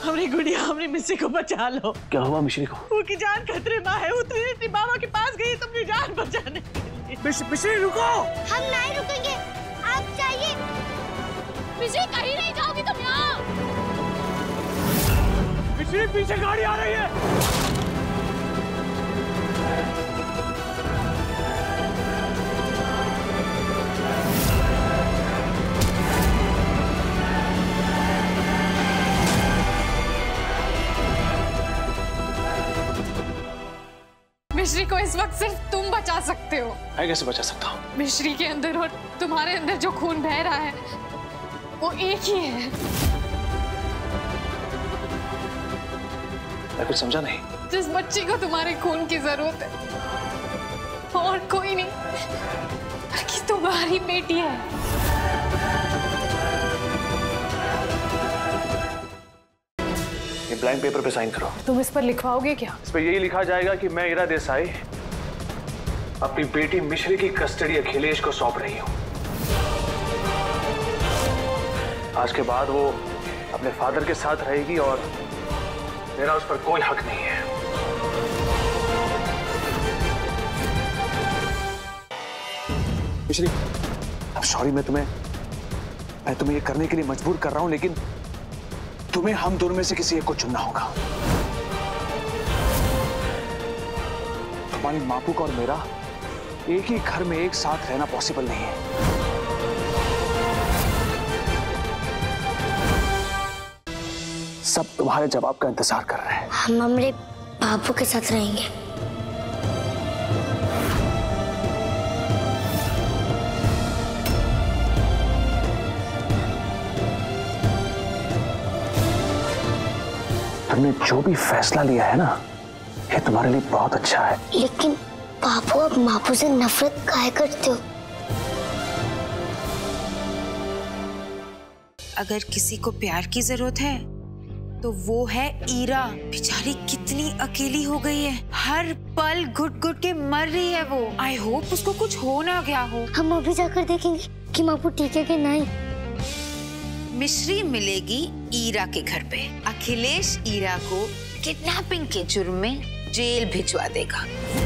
हमारी गुड़िया, हमारी मिस्री को बचा लो। क्या हुआ मिश्री को? उनकी जान खतरे में है। उतनी बाबा के पास गई तुमने जान बचाने के लिए। मिश्री रुको। हम नहीं रुकेंगे, आप जाइए। मिश्री कहीं नहीं जाओगी तुम यहाँ। मिश्री पीछे गाड़ी आ रही है। मिश्री को इस वक्त सिर्फ तुम बचा सकते हो। मैं कैसे बचा सकता हूँ? मिश्री के अंदर और तुम्हारे अंदर जो खून बह रहा है वो एक ही है। मैं कुछ समझा नहीं। जिस बच्ची को तुम्हारे खून की जरूरत है और कोई नहीं बल्कि तुम्हारी बेटी है। ये ब्लैंक पेपर पे साइन करो। तुम इस पर लिखवाओगे क्या? इस पे यही लिखा जाएगा कि मैं ईरा देसाई अपनी बेटी मिश्री की कस्टडी अखिलेश को सौंप रही हूँ। आज के बाद वो अपने फादर के साथ रहेगी और मेरा उस पर कोई हक नहीं है। मिश्री, अब सॉरी, मैं तुम्हें ये करने के लिए मजबूर कर रहा हूं, लेकिन तुम्हें हम दोनों में से किसी एक को चुनना होगा। तुम्हारी मापूक और मेरा एक ही घर में एक साथ रहना पॉसिबल नहीं है। सब तुम्हारे जवाब का इंतजार कर रहे हैं। हम हमारे बाबू के साथ रहेंगे। तुमने जो भी फैसला लिया है ना, ये तुम्हारे लिए बहुत अच्छा है। लेकिन बाबू, अब मापू से नफरत काहे करते हो? अगर किसी को प्यार की जरूरत है तो वो है ईरा। बेचारी कितनी अकेली हो गई है, हर पल घुट घुट के मर रही है वो। आई होप उसको कुछ हो ना गया हो। हम अभी जाकर देखेंगे कि मापू ठीक है कि नहीं। मिश्री मिलेगी ईरा के घर पे। अखिलेश ईरा को किडनैपिंग के जुर्म में जेल भिजवा देगा।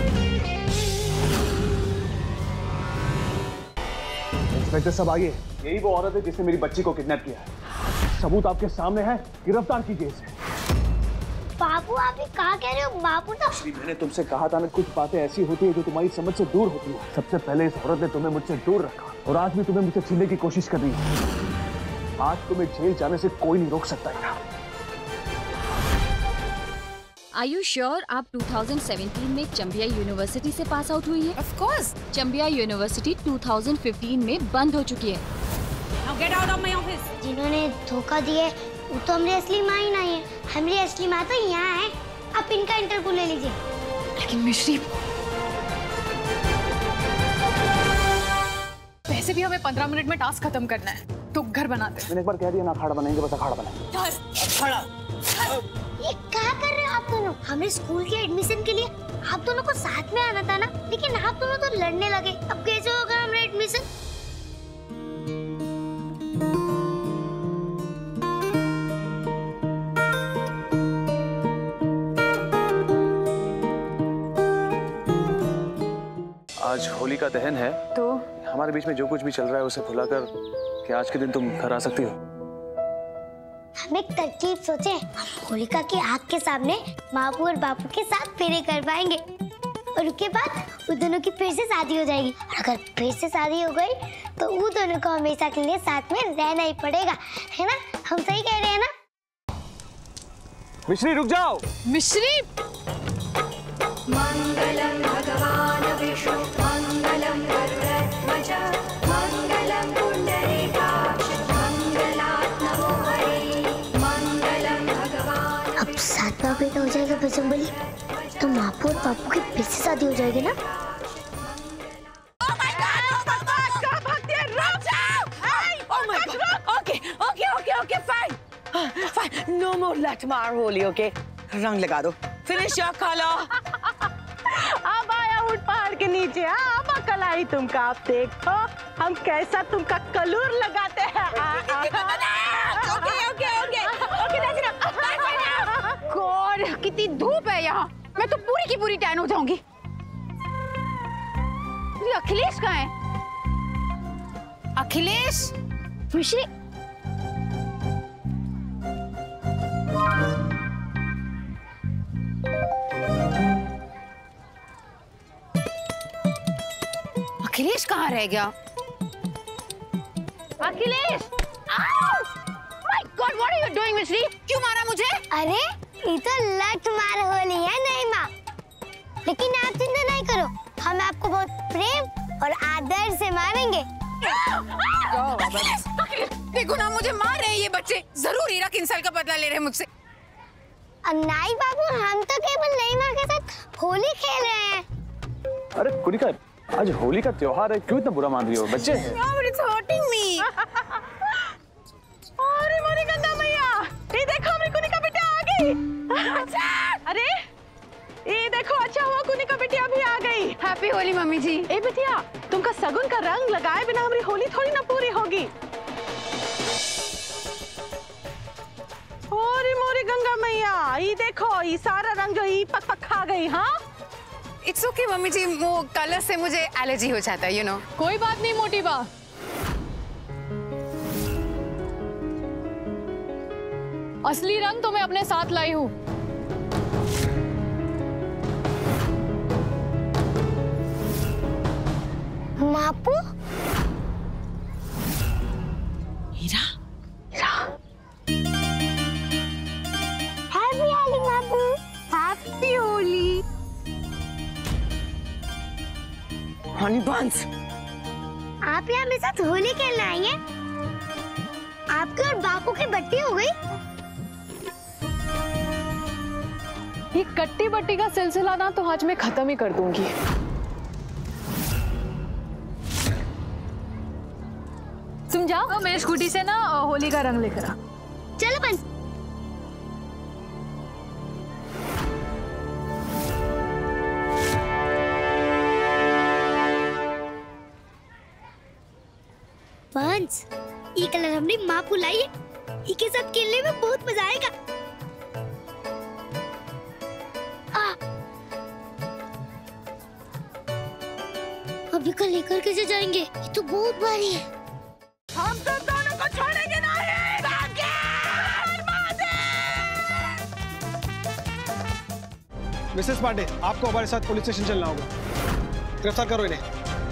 इंस्पेक्टर साहब आइए, यही वो औरत है जिसने मेरी बच्ची को किडनैप किया है। सबूत आपके सामने है, गिरफ्तार कीजिए इसे। बाबू, आप ये कहा कह रहे हो? बाबू तो मैंने तुमसे कहा था ना, कुछ बातें ऐसी होती है जो तुम्हारी समझ से दूर होती है। सबसे पहले इस औरत ने तुम्हें मुझसे दूर रखा और आज भी तुम्हें मुझसे छीनने की कोशिश कर रही है। आज तुम्हें जेल जाने से कोई नहीं रोक सकता है। Are you sure आप 2017 में चंबिया यूनिवर्सिटी से पास आउट हुई है? Of course. चंबिया यूनिवर्सिटी 2015 में बंद हो चुकी है। Now get out of my office. जिन्होंने धोखा दिया वो तो हमारी असली माँ ही नहीं है। हमारी असली माँ तो यहाँ है। आप इनका इंटरव्यू ले लीजिए। लेकिन मिश्री, वैसे भी हमें 15 मिनट में टास्क खत्म करना है, तो घर बनाते हैं। मैंने एक बार कह दिया ना, अखाड़ा बनाएंगे, बस अखाड़ा बनाएंगे। अखाड़ा। ये क्या कर रहे हो आप दोनों? हमें स्कूल के एडमिशन के लिए आप दोनों को साथ में आना था ना, लेकिन आप दोनों तो लड़ने लगे। अब कैसे होगा हमारा एडमिशन? आज होली का दहन है, तो हमारे बीच में जो कुछ भी चल रहा है उसे भुलाकर कि आज के दिन तुम घर आ सकती हो। हम एक तरकीब सोचे। हम होलिका की आग के सामने मापू और बापू के साथ फेरे करवाएंगे और उसके बाद उन दोनों की फिर से शादी हो जाएगी। और अगर फिर से शादी हो गई तो उन दोनों को हमेशा के लिए साथ में रहना ही पड़ेगा, है ना? हम सही कह रहे हैं ना? मिश्री रुक जाओ। मिश्री, मंगलम भगवान विष्णु मंगलम गरुड़ध्वज मंगलम पुंडरीकाक्ष मंगलात् नमो हरे मंगलम भगवान। अब सातवां बेटा हो जाएगा बजरंगबली, तो मापू और पापू की फिर से शादी हो जाएगी ना? No more Lathmar Holi, okay? रंग लगा दो, फिनिश योर कलर। अब आया ऊंट पहाड़ के नीचे। अब अकल आई तुमका, आप देखो हम कैसा तुमका कलूर लगाते हैं। ओके ओके ओके ओके, इतनी धूप है यहाँ, मैं तो पूरी की पूरी टैन हो जाऊंगी। ये अखिलेश कहाँ है? अखिलेश, खुशी अखिलेश कहाँ रह गया? Akhilesh! My god, what are you doing Mishri? क्यों मारा मुझे? अरे ये तो लठ मार होली है नहीं माँ, लेकिन आप चिंता नहीं करो, हम आपको बहुत प्रेम और आदर से मारेंगे। देखो ना, मुझे मार रहे हैं ये बच्चे। जरूर ईरा किंसल का बदला ले रहे हैं मुझसे। नहीं बाबू, हम तो केवल नईमा के साथ होली खेल रहे हैं। अरे कुनिका, आज होली का त्योहार है, क्यों इतना बुरा मान रही हो? बच्चे हैं। It's hurting me. अरे मोरी गंगा मैया, ये देखो हमारी कुनिका बेटी आ गई। अरे ये देखो, अच्छा हुआ कुनिका बेटी अभी आ गई। Happy Holi mummy ji. ए बिटिया, तुमका सगुन का रंग लगाए बिना हमारी होली थोड़ी ना पूरी होगी। अरे मोरी गंगा मैया, ये देखो, ये सारा रंग जो ये पक पक खा गई। हाँ, इट्स ओके मम्मी जी, वो कलर से मुझे एलर्जी हो जाता है, यू नो। कोई बात नहीं मोटी बा, असली रंग तो मैं अपने साथ लाई हूँ। Mapu, Heera, happy Holi Mapu. Happy Holi. Honey buns, आप यहाँ मेरे साथ होली खेलने आएंगे? आपके और बापू की बट्टी हो गई? ये कट्टी बट्टी का सिलसिला ना तो आज मैं खत्म ही कर दूंगी। तुम जाओ, मैं स्कूटी से ना होली का रंग लेकर आ। चलो बंस। बंस, ये कलर हमने मापू लाई है, इसके साथ खेलने में बहुत मजा आएगा। अभी कल लेकर कैसे जाएंगे? ये तो बहुत भारी है। हम तो दोनों को छोड़ेंगे नहीं। मिसेस पांडे, आपको हमारे साथ पुलिस स्टेशन चलना होगा। गिरफ्तार करो इन्हें।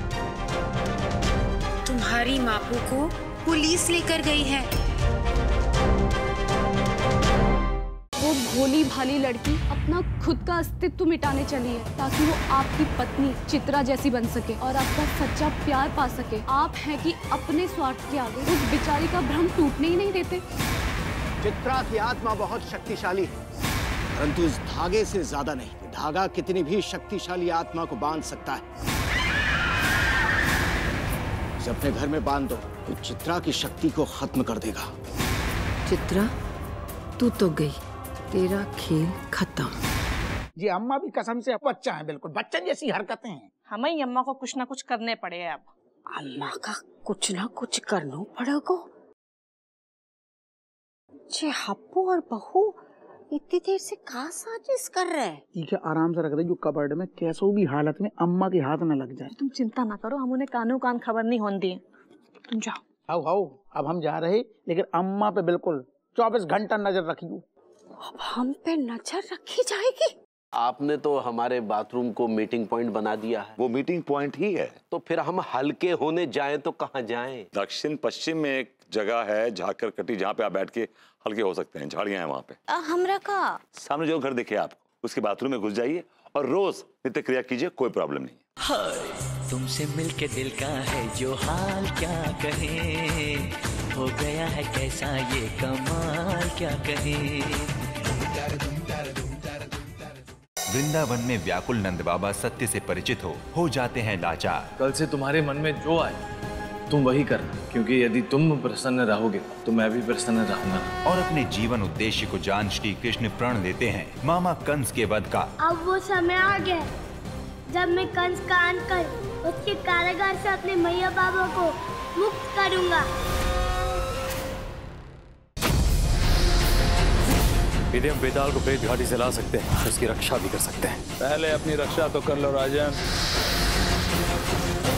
तुम्हारी मापू को पुलिस लेकर गई है। वो भोली भाली लड़की अपना खुद का अस्तित्व मिटाने चली है ताकि वो आपकी पत्नी चित्रा जैसी बन सके और आपका सच्चा प्यार पा सके। आप हैं कि अपने स्वार्थ के आगे उस बेचारी का भ्रम टूटने ही नहीं देते। चित्रा की आत्मा बहुत शक्तिशाली है, परंतु इस धागे से ज्यादा नहीं। धागा कितनी भी शक्तिशाली आत्मा को बांध सकता है। इसे अपने घर में बांध दो तो चित्रा की शक्ति को खत्म कर देगा। चित्रा, तू तो गई, तेरा खेल खत्म। जी अम्मा भी कसम से बच्चा है, बिल्कुल बच्चन जैसी हरकतें हैं। हमें अम्मा को कुछ ना कुछ करने पड़े। अब अम्मा का कुछ ना कुछ करना पड़ेगा। जे हप्पू और बहू इतनी देर से कहाँ साजिश कर रहे हैं? ठीक है, आराम से रख दे, जो कबर्ड में कैसो भी हालत में अम्मा के हाथ न लग जाए। तुम चिंता ना करो, हम उन्हें कानों कान खबर नहीं होने दिए। तुम जाओ। हाउ हाउ, अब हम जा रहे, लेकिन अम्मा पे बिल्कुल 24 घंटा नजर रखियो। अब हम पे नजर रखी जाएगी। आपने तो हमारे बाथरूम को मीटिंग पॉइंट बना दिया है। वो मीटिंग पॉइंट ही है। तो फिर हम हल्के होने जाएं तो कहाँ जाएं? दक्षिण पश्चिम में एक जगह है झाकर कटी, जहाँ पे आप बैठ के हल्के हो सकते हैं। झाड़ियां हैं वहाँ पे। हमरा का सामने जो घर दिखे आपको, उसके बाथरूम में घुस जाइए और रोज नित्य क्रिया कीजिए, कोई प्रॉब्लम नहीं। हाय, तुमसे मिलके दिल का है जो हाल, क्या कहे, हो गया है कैसा ये कमाल, क्या कहे। वृंदावन में व्याकुल नंद बाबा सत्य से परिचित हो जाते हैं लाचार। कल से तुम्हारे मन में जो आए तुम वही करना, क्योंकि यदि तुम प्रसन्न रहोगे तो मैं भी प्रसन्न रहूंगा। और अपने जीवन उद्देश्य को जान श्री कृष्ण प्रण लेते हैं मामा कंस के वध का। अब वो समय आ गया जब मैं कंस का अंत कर उसके कारागार से अपने मैया बाबा को मुक्त करूंगा। यदि हम बेताल को प्रेत घाटी से ला सकते हैं तो उसकी रक्षा भी कर सकते हैं। पहले अपनी रक्षा तो कर लो राजन।